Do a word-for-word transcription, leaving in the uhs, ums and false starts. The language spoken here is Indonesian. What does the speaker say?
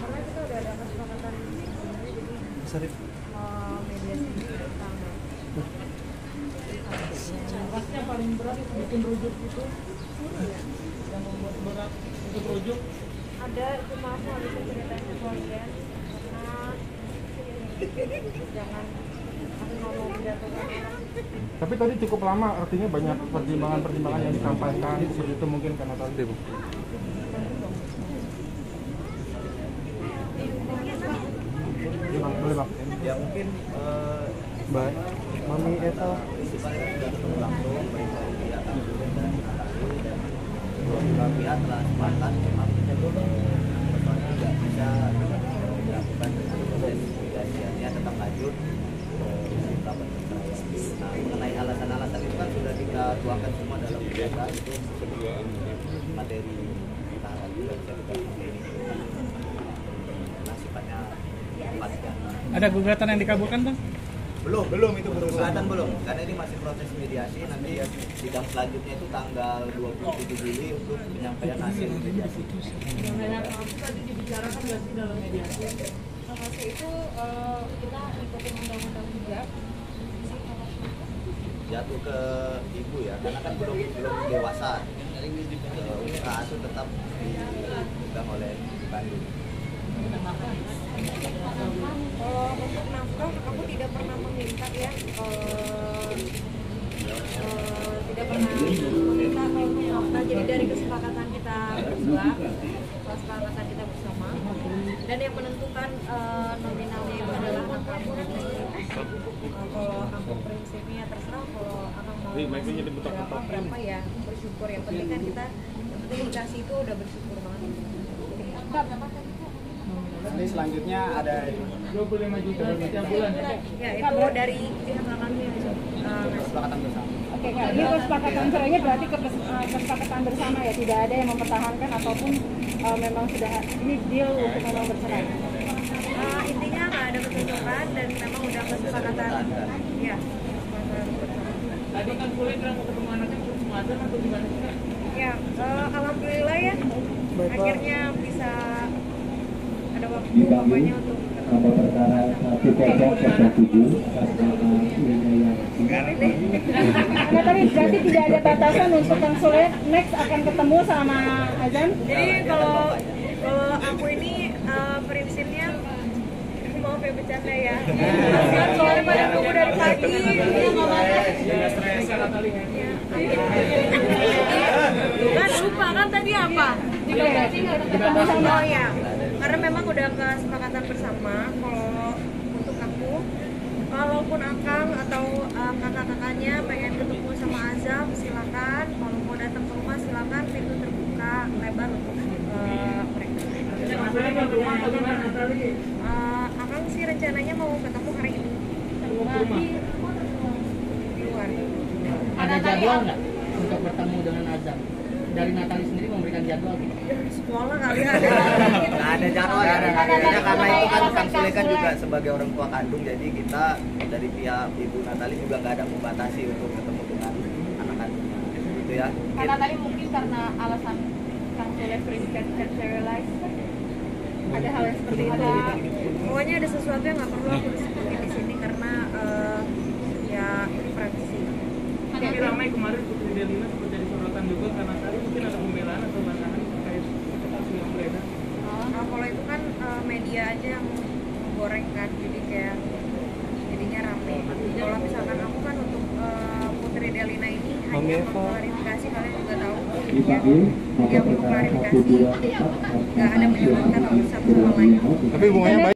karena kita udah ada kesepakatan sebelumnya, jadi uh, mediasi utama. Syaratnya paling berat bikin rujuk itu, Iya. yang membuat berat untuk rujuk. Ada, cuma aku harus ceritain ke klien karena jangan aku nggak mau menjatuhkan orang. Tapi tadi cukup lama, artinya banyak pertimbangan-pertimbangan yang disampaikan seperti itu mungkin karena tadi Bu. Iya Bang, boleh Bang. Ya mungkin uh, Baik. Mami Eta. prinsipalnya sudah ketemu langsung baik dari pihak Kapolres dan Natali, dan kedua pihak telah sepakat memang persoalannya nggak bisa dilakukan dengan proses mediasinya tetap lanjut ke rapat perceraian. Nah, mengenai alasan-alasan itu kan sudah kita tuangkan semua dalam gugatan, itu materi tahapan juga bisa kita pakai ini karena sifatnya panjang. Ada gugatan yang dikabulkan Bang? Belum, belum itu gugatan belum, karena ini masih proses mediasi. Nanti ya sidang selanjutnya itu tanggal dua puluh tujuh Juli untuk penyampaian hasil mediasi. Tadi dibicarakan nggak sih dalam mediasi? Mediasi itu uh, kita ikutin undang-undang juga. Jatuh ke ibu ya, karena kan belum belum dewasa. Uh, usaha itu tetap dipegang oleh ibu kandung. Kalau untuk nafkah, aku tidak pernah meminta ya, uh, uh, tidak pernah meminta kalau untuk nafkah. Jadi dari kesepakatan kita berdua, kesepakatan kita bersama, dan yang menentukan uh, nominalnya itu adalah angka murni. Uh, kalau aku prinsipnya terserah, kalau akan mau berapa berapa ya bersyukur. Yang penting kan kita, yang penting dikasih itu udah bersyukur banget. Nanti selanjutnya ada dua puluh lima juta setiap bulan. Ya itu dari pihak kami uh, kesepakatan bersama. Oke, Kak, ini kesepakatan cerainya berarti kepes- uh, kesepakatan bersama ya, tidak ada yang mempertahankan ataupun uh, memang sudah ini deal untuk memang bercerai. Uh, intinya nggak ada ketentuan dan memang udah kesepakatan. Ya, kesepakatan bersama. Tadi kan boleh bilang mau ketemu anaknya terus mazan atau gimana sih Kak? Ya, uh, alhamdulillah ya, akhirnya bisa ada waktu pokoknya untuk Nomor perkara satu kosong kosong tujuh Karena tadi berarti tidak ada batasan untuk Kang Soleh next akan ketemu sama Azam. Jadi kalau kalau aku ini uh, prinsipnya, maaf ya bercanda ya. Kan soalnya pada tunggu dari pagi. Ya stres kan Natali. Kan lupa kan tadi apa? Juga berarti nggak ketemu sama. Oh ya, karena memang udah kesepakatan bersama. Kalau untuk aku, kalaupun Akang atau uh, kakak-kakaknya pengen ketemu sama Azam, silakan. Kalau mau datang ke rumah, silakan. Pintu terbuka lebar untuk uh, mereka. Uh, Akang sih rencananya mau ketemu hari ini di luar. Ada jadwal nggak untuk bertemu dengan Azam? Dari Natali sendiri memberikan jadwal gitu? Sekolah kali ya. Nah, ada jadwal ya, ya, karena itu kan Kang Sule kan juga sebagai orang tua kandung, jadi kita dari pihak Ibu Natali juga nggak ada membatasi untuk ketemu dengan anak kandungnya, gitu ya. Karena tadi mungkin karena alasan Kang Soleh berikan sterilize, ada hal yang seperti itu. Pokoknya ada sesuatu yang nggak perlu aku disebutin di sini karena uh, ya ini praktisi. Tapi ramai kemarin Putri Delina sempat jadi sorotan juga karena tadi mungkin ada pembelaan atau bantahan terkait kasus yang beredar. Nah, kalau itu kan uh, media aja yang menggoreng kan, jadi kayak jadinya rame. Kalau misalkan aku kan untuk uh, Putri Delina ini hanya mengklarifikasi, kalian juga tahu ya, dia untuk klarifikasi, nggak ada menyebutkan satu sama lain. Tapi hubungannya baik.